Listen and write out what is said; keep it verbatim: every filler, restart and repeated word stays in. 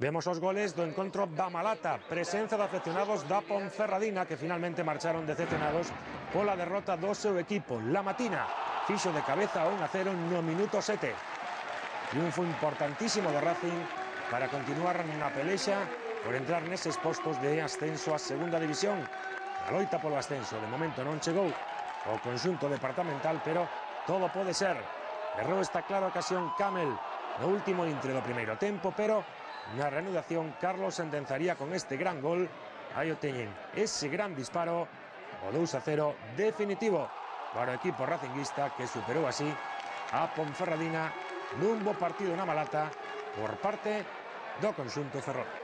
Vemos os goles do encontro da Malata, presenza de afeccionados da Ponferradina que finalmente marcharon decepcionados pola derrota do seu equipo. La Matina fixo de cabeza un a cero no minuto sete. Triunfo importantísimo do Racing para continuar na pelexa por entrar neses postos de ascenso a segunda división. A loita polo ascenso de momento non chegou o conxunto departamental, pero todo pode ser. Errou esta clara ocasión Camel no último intre do primeiro tempo, pero na reanudación Carlos sentenzaría con este gran gol. Aí o teñen, ese gran disparo, o dous a cero definitivo para o equipo racinguista, que superou así a Ponferradina nun bo partido na Malata por parte do conxunto ferrolán.